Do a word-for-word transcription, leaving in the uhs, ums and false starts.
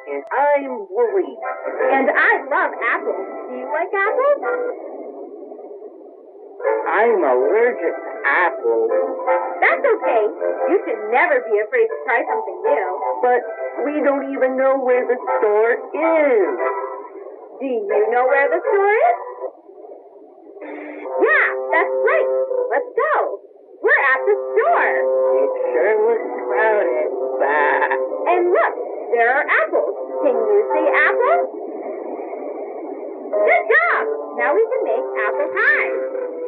And I'm Wooly. And I love apples. Do you like apples? I'm allergic to apples. That's okay. You should never be afraid to try something new. But we don't even know where the store is. Do you know where the store is? Yeah, that's right. Let's go. We're at the store. It sure looks crowded. Bah. And look, there are apples. Can you see apples? Good job. Now we can make apple pie.